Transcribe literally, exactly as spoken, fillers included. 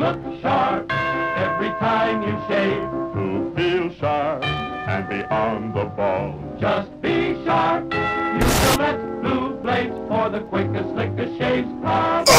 look sharp every time you shave. To feel sharp and be on the ball. Just be sharp. Use Gillette Blue Blades for the quickest, slickest shaves.